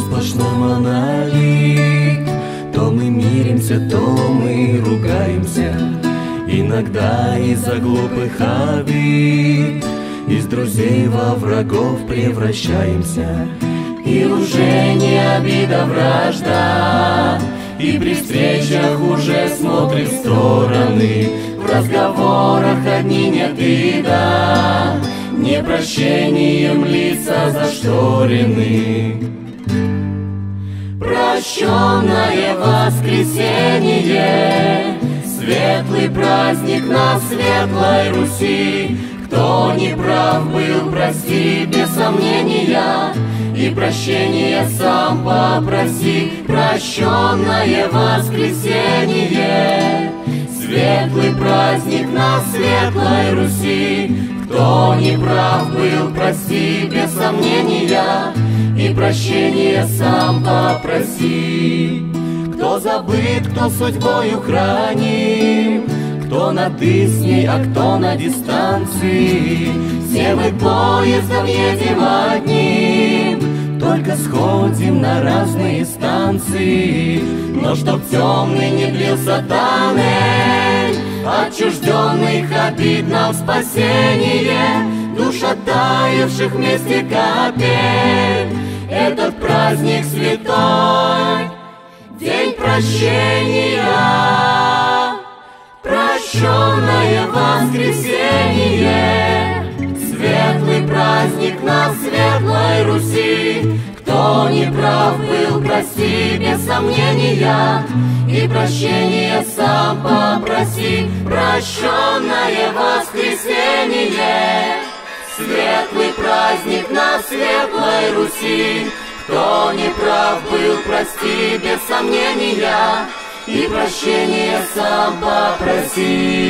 сплошной монолит. То мы миримся, то мы ругаемся, иногда из-за глупых обид. Из друзей во врагов превращаемся, и уже не обида, вражда. И при встречах уже смотрим в стороны, в разговорах одни нет и да. Непрощением лица зашторены. Прощенное воскресенье, светлый праздник на светлой Руси. Кто не прав был, прости без сомнения, и прощения сам попроси. Прощенное воскресенье, светлый праздник на светлой Руси. Кто не прав был, прости без сомнения, и прощения сам попроси. Кто забыт, кто судьбою храним, кто над Исней, а кто на дистанции. Все мы поездом едем одним, только сходим на разные станции. Но чтоб темный не длился тоннель, отчужденных обид нам спасение, душ оттаивших вместе капель. Этот праздник святой, день прощения. Прощенное воскресенье, светлый праздник на светлой Руси. Кто не прав был, прости без сомнения, и прощения сам попроси. Прощенное воскресенье, светлый праздник на светлой Руси. Кто не прав был, прости без сомнения, и прощения сам попроси.